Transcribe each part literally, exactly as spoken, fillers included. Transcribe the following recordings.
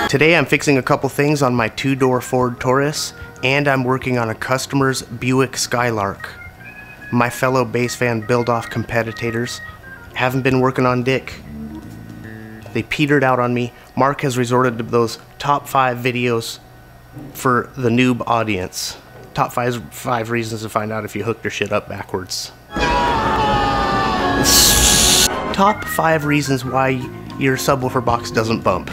Today I'm fixing a couple things on my two-door Ford Taurus, and I'm working on a customer's Buick Skylark. My fellow bass fan build-off competitors haven't been working on dick. They petered out on me. Mark has resorted to those top five videos for the noob audience. Top five, five reasons to find out if you hooked your shit up backwards. Top five reasons why your subwoofer box doesn't bump.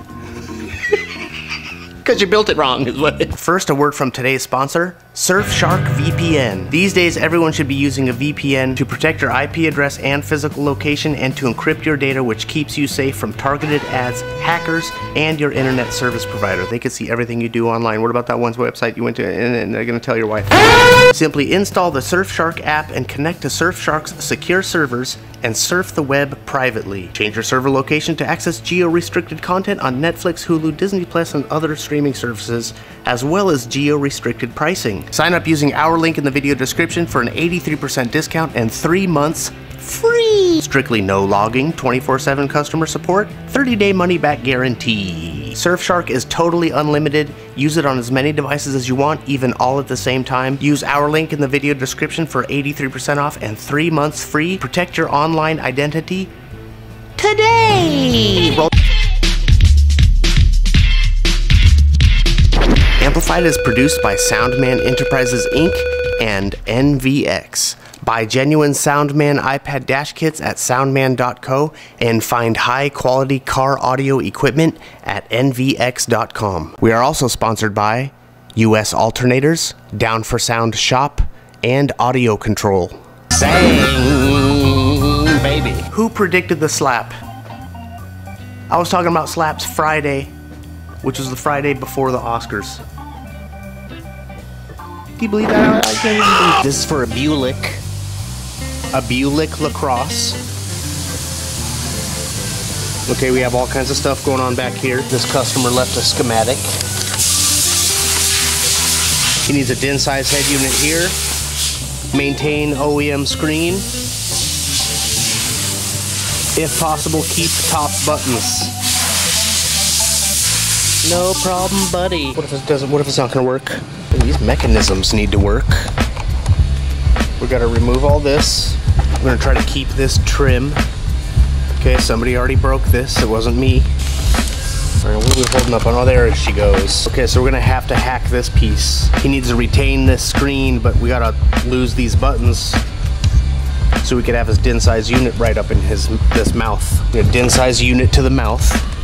Because you built it wrong is what it. First, a word from today's sponsor, Surfshark V P N. These days, everyone should be using a V P N to protect your I P address and physical location and to encrypt your data, which keeps you safe from targeted ads, hackers, and your internet service provider. They can see everything you do online. What about that one website you went to and they're going to tell your wife? Simply install the Surfshark app and connect to Surfshark's secure servers and surf the web privately. Change your server location to access geo-restricted content on Netflix, Hulu, Disney Plus, and other streaming services, as well as geo-restricted pricing. Sign up using our link in the video description for an eighty-three percent discount and three months free. Strictly no logging, twenty-four seven customer support, thirty day money-back guarantee. Surfshark is totally unlimited. Use it on as many devices as you want, even all at the same time. Use our link in the video description for eighty-three percent off and three months free. Protect your online identity today. Roll. Amplified is produced by Soundman Enterprises Incorporated and N V X. Buy genuine Soundman iPad dash kits at soundman dot co and find high-quality car audio equipment at N V X dot com. We are also sponsored by U S Alternators, Down for Sound Shop, and Audio Control. Bang, baby. Who predicted the slap? I was talking about slaps Friday, which was the Friday before the Oscars. Do you believe that? I can't even believe this is for a Buick. A Buick LaCrosse. Okay, we have all kinds of stuff going on back here. This customer left a schematic. He needs a D I N size head unit here. Maintain O E M screen. If possible, keep top buttons. No problem, buddy. What if it doesn't? What if it's not gonna work? These mechanisms need to work. We gotta remove all this. We're gonna try to keep this trim. Okay, somebody already broke this. It wasn't me. All right, what are we holding up on? Oh, there she goes. Okay, so we're gonna have to hack this piece. He needs to retain this screen, but we gotta lose these buttons so we could have his D I N size unit right up in his this mouth. We have D I N size unit to the mouth.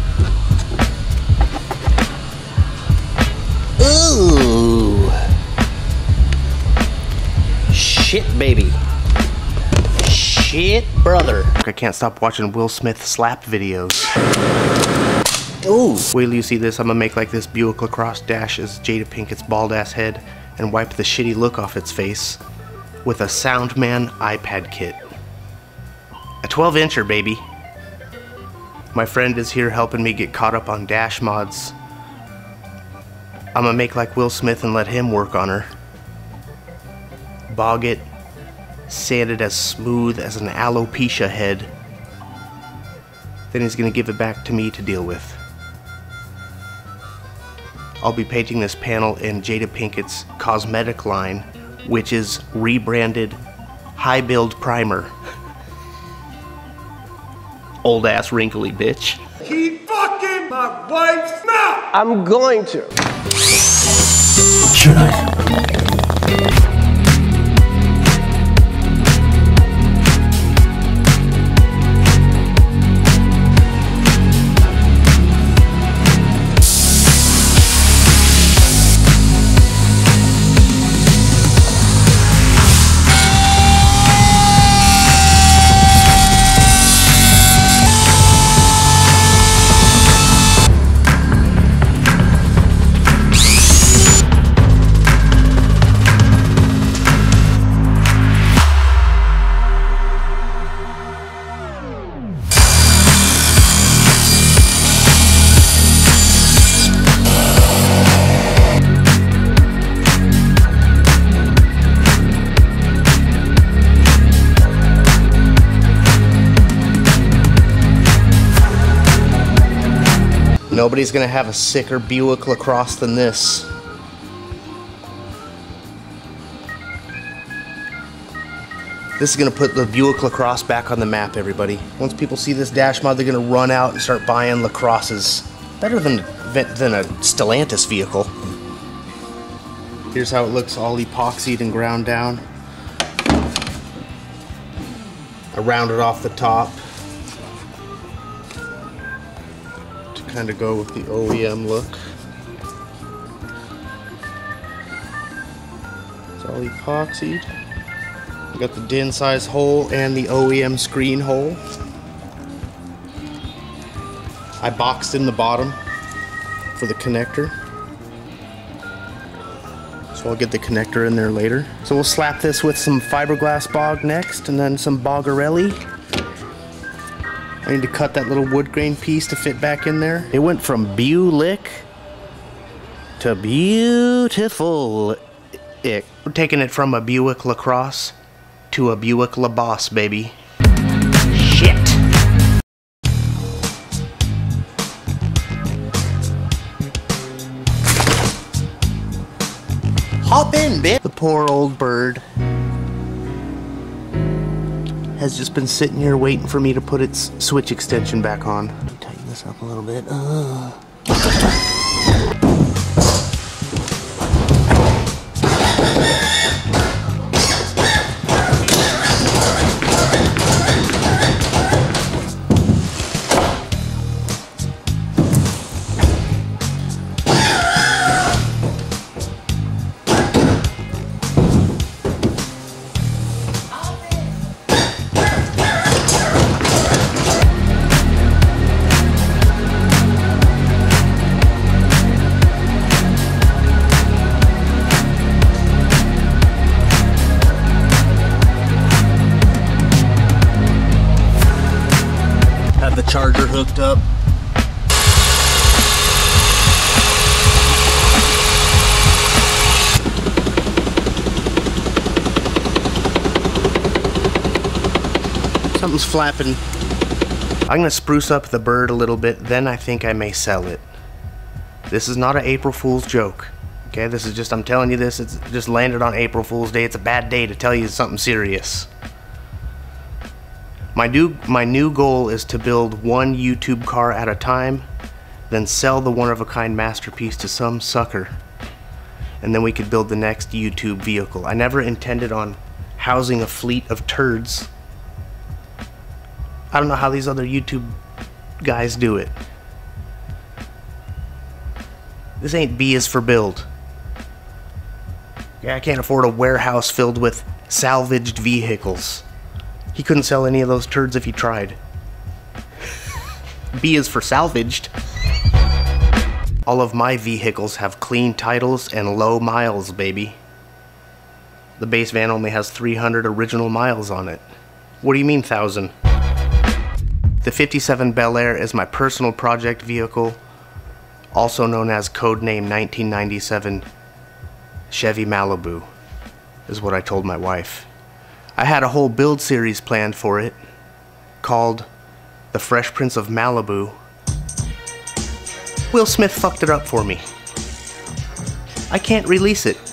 Ooh. Shit, baby. Shit, brother. I can't stop watching Will Smith slap videos. Ooh. Wait till you see this. I'm gonna make like this Buick LaCrosse dash as Jada Pinkett's bald ass head and wipe the shitty look off its face with a Soundman iPad kit. A twelve incher, baby. My friend is here helping me get caught up on dash mods. I'm gonna make like Will Smith and let him work on her. Bog it, sand it as smooth as an alopecia head. Then he's gonna give it back to me to deal with. I'll be painting this panel in Jada Pinkett's cosmetic line, which is rebranded High Build Primer. Old ass wrinkly bitch. Keep fucking my wife's mouth! I'm going to. Should I? Nobody's gonna have a sicker Buick LaCrosse than this. This is gonna put the Buick LaCrosse back on the map, everybody. Once people see this dash mod, they're gonna run out and start buying LaCrosses. Better than, than a Stellantis vehicle. Here's how it looks, all epoxied and ground down. I rounded off the top to kind of go with the O E M look. It's all epoxied. We got the D I N size hole and the O E M screen hole. I boxed in the bottom for the connector. So I'll get the connector in there later. So we'll slap this with some fiberglass bog next, and then some Bogarelli. I need to cut that little wood grain piece to fit back in there. It went from Buick to beautiful. We're taking it from a Buick LaCrosse to a Buick LaBosse, baby. Shit! Hop in, bitch! The poor old bird has just been sitting here waiting for me to put its switch extension back on. Let me tighten this up a little bit. Uh. The charger hooked up. Something's flapping. I'm gonna spruce up the bird a little bit, then I think I may sell it. This is not an April Fool's joke. Okay, this is just, I'm telling you this, it's just landed on April Fool's Day. It's a bad day to tell you something serious. My new, my new goal is to build one YouTube car at a time, then sell the one-of-a-kind masterpiece to some sucker, and then we could build the next YouTube vehicle. I never intended on housing a fleet of turds. I don't know how these other YouTube guys do it. This ain't B is for build. Yeah, I can't afford a warehouse filled with salvaged vehicles. He couldn't sell any of those turds if he tried. B is for salvaged. All of my vehicles have clean titles and low miles, baby. The base van only has three hundred original miles on it. What do you mean, thousand? The fifty-seven Bel Air is my personal project vehicle, also known as codename nineteen ninety-seven Chevy Malibu, is what I told my wife. I had a whole build series planned for it, called The Fresh Prince of Malibu. Will Smith fucked it up for me. I can't release it.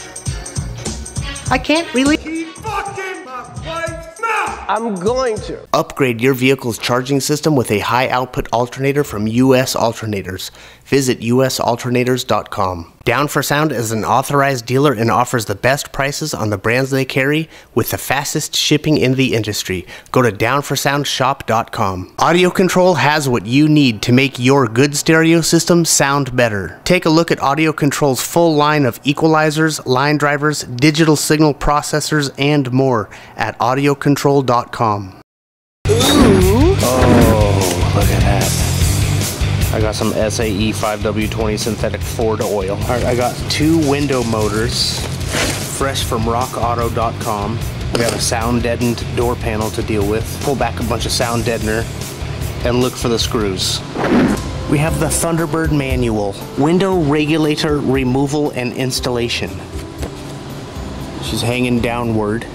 I can't release it. Keep fucking my wife's mouth! I'm going to. Upgrade your vehicle's charging system with a high output alternator from U S Alternators. Visit U S alternators dot com. Down for Sound is an authorized dealer and offers the best prices on the brands they carry with the fastest shipping in the industry. Go to down for sound shop dot com. Audio Control has what you need to make your good stereo system sound better. Take a look at Audio Control's full line of equalizers, line drivers, digital signal processors, and more at audio control dot com. Ooh. Oh, look at that. I got some S A E five W twenty synthetic Ford oil. Alright, I got two window motors, fresh from rock auto dot com. We have a sound deadened door panel to deal with. Pull back a bunch of sound deadener and look for the screws. We have the Thunderbird manual, window regulator removal and installation. She's hanging downward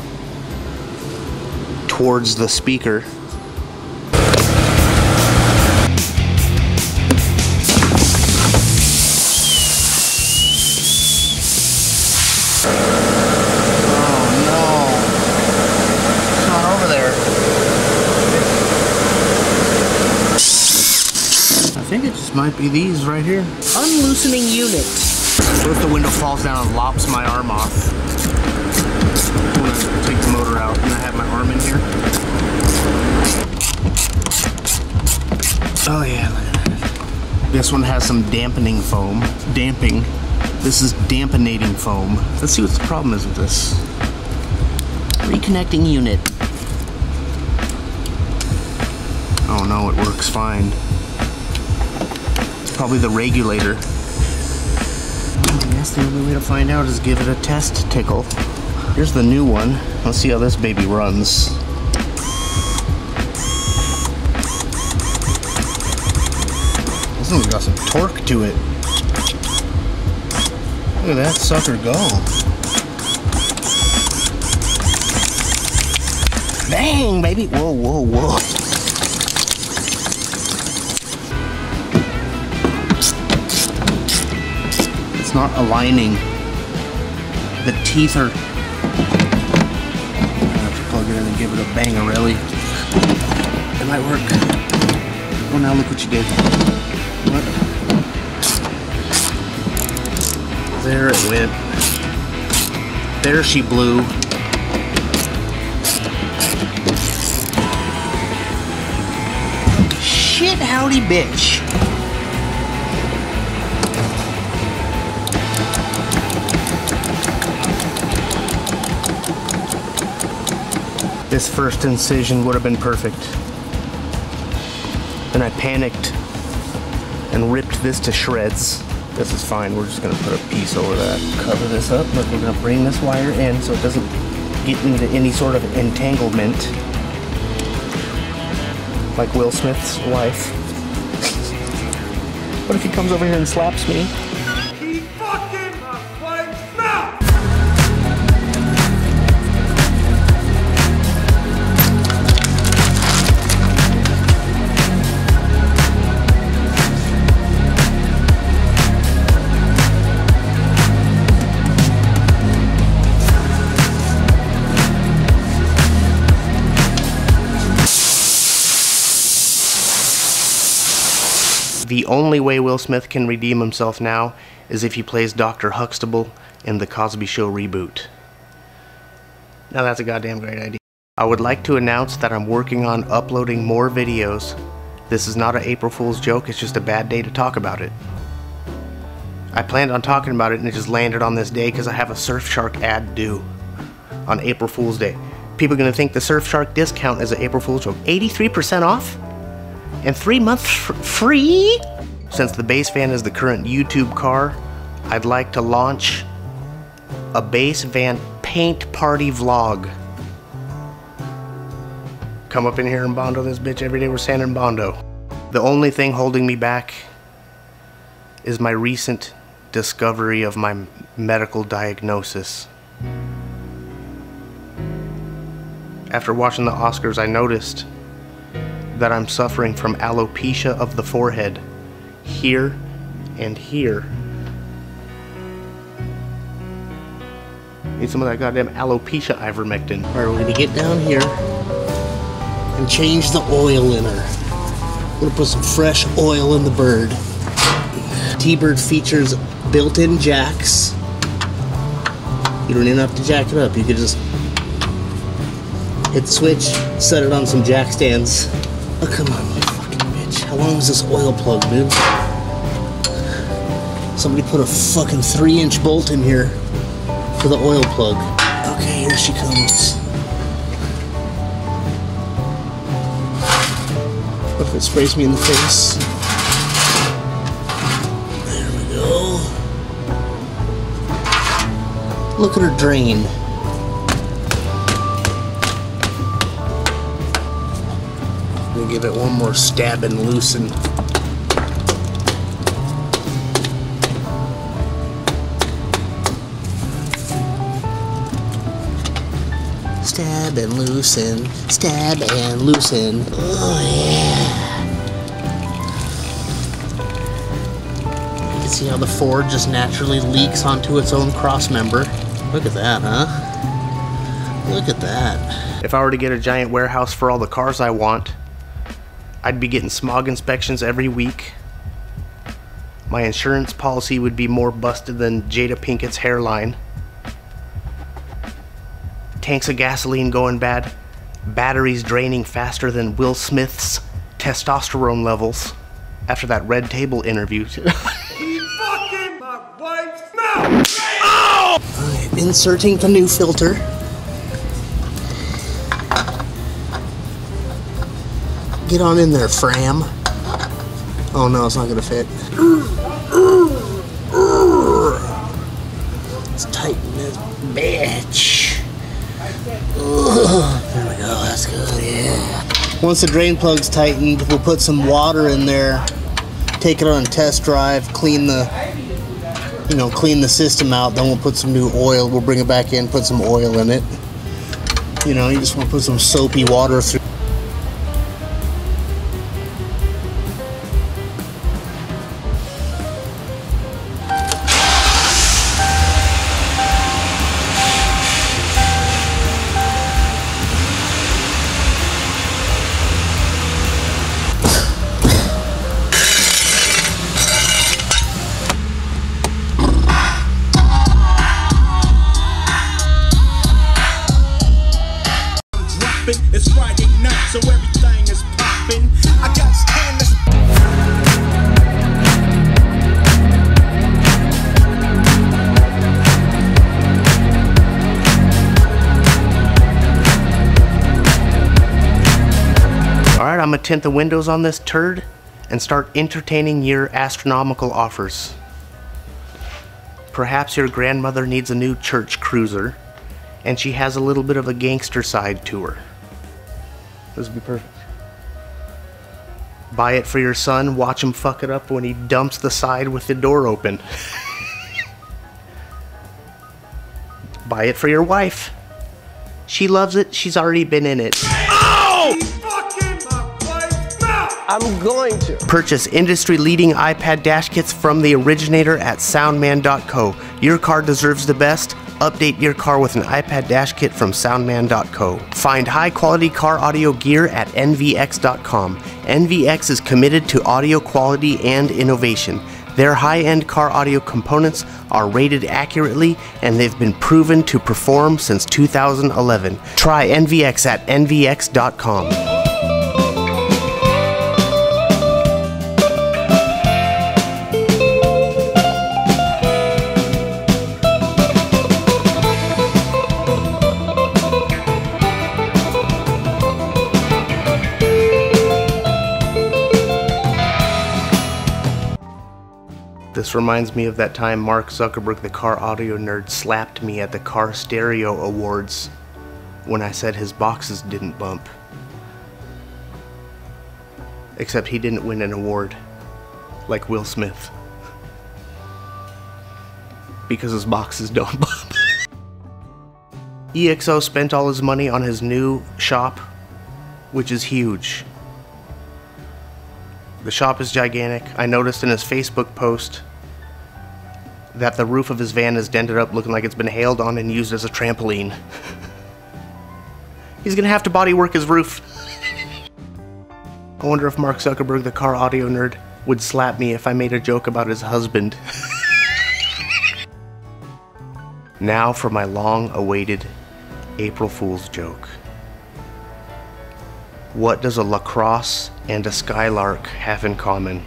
towards the speaker. This might be these right here. Unloosening unit. What if the window falls down and lops my arm off? I'm gonna take the motor out and I have my arm in here. Oh yeah, look at that. This one has some dampening foam. Damping. This is dampenating foam. Let's see what the problem is with this. Reconnecting unit. Oh no, it works fine. It's probably the regulator. I guess the only way to find out is give it a test tickle. Here's the new one. Let's see how this baby runs. This one's got some torque to it. Look at that sucker go. Bang, baby. Whoa, whoa, whoa. It's not aligning. The teeth are... I'm gonna have to plug it in and give it a bang-a-relly. It might work. Oh, now look what you did. What? There it went. There she blew. Shit, howdy, bitch. This first incision would have been perfect. Then I panicked and ripped this to shreds. This is fine, we're just gonna put a piece over that. Cover this up, but we're gonna bring this wire in so it doesn't get into any sort of entanglement. Like Will Smith's wife. What if he comes over here and slaps me? He fucking wipes mouth! The only way Will Smith can redeem himself now is if he plays Doctor Huxtable in The Cosby Show reboot. Now that's a goddamn great idea. I would like to announce that I'm working on uploading more videos. This is not an April Fool's joke, it's just a bad day to talk about it. I planned on talking about it and it just landed on this day because I have a Surfshark ad due on April Fool's Day. People are going to think the Surfshark discount is an April Fool's joke. eighty-three percent off? And three months f free? Since the Bass Van is the current YouTube car, I'd like to launch a Bass Van paint party vlog. Come up in here and Bondo this bitch every day. We're sanding Bondo. The only thing holding me back is my recent discovery of my medical diagnosis. After watching the Oscars, I noticed that I'm suffering from alopecia of the forehead, here and here. Need some of that goddamn alopecia ivermectin. Alright, we're gonna get down here and change the oil in her. I'm gonna put some fresh oil in the bird. T-Bird features built-in jacks. You don't even have to jack it up. You could just hit the switch, set it on some jack stands. Oh, come on, you fucking bitch. How long is this oil plug, dude? Somebody put a fucking three inch bolt in here for the oil plug. Okay, here she comes. What if it sprays me in the face? There we go. Look at her drain. Give it one more stab and loosen. Stab and loosen, stab and loosen. Oh yeah. You can see how the Ford just naturally leaks onto its own cross member. Look at that, huh? Look at that. If I were to get a giant warehouse for all the cars I want, I'd be getting smog inspections every week. My insurance policy would be more busted than Jada Pinkett's hairline. Tanks of gasoline going bad. Batteries draining faster than Will Smith's testosterone levels after that Red Table interview. Keep fucking my wife's mouth! Oh! Alright, inserting the new filter. Get on in there, Fram. Oh no, it's not gonna fit. Let's tighten this bitch. There we go, that's good, yeah. Once the drain plug's tightened, we'll put some water in there, take it on a test drive, clean the, you know, clean the system out, then we'll put some new oil, we'll bring it back in, put some oil in it. You know, you just want to put some soapy water through. It's Friday night, so everything is popping. I got stainless. Alright, I'm gonna tint the windows on this turd and start entertaining your astronomical offers. Perhaps your grandmother needs a new church cruiser, and she has a little bit of a gangster side to her. This would be perfect. Buy it for your son, watch him fuck it up when he dumps the side with the door open. Buy it for your wife. She loves it, she's already been in it. Oh! Keep fucking my wife's mouth! I'm going to. Purchase industry-leading iPad dash kits from the originator at soundman dot co. Your car deserves the best. Update your car with an iPad dash kit from soundman dot co. Find high-quality car audio gear at N V X dot com. N V X is committed to audio quality and innovation. Their high-end car audio components are rated accurately, and they've been proven to perform since two thousand eleven. Try N V X at N V X dot com. This reminds me of that time Mark Zuckerberg, the car audio nerd, slapped me at the Car Stereo Awards when I said his boxes didn't bump. Except he didn't win an award, like Will Smith. Because his boxes don't bump. E X O spent all his money on his new shop, which is huge. The shop is gigantic. I noticed in his Facebook post that the roof of his van is dented up, looking like it's been hailed on and used as a trampoline. He's gonna have to bodywork his roof. I wonder if Mark Zuckerberg, the car audio nerd, would slap me if I made a joke about his husband. Now for my long-awaited April Fool's joke. What does a lacrosse and a skylark have in common?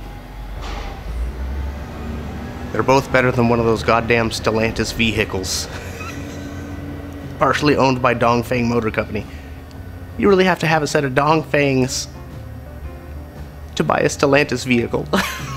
They're both better than one of those goddamn Stellantis vehicles. Partially owned by Dongfeng Motor Company. You really have to have a set of Dongfengs to buy a Stellantis vehicle.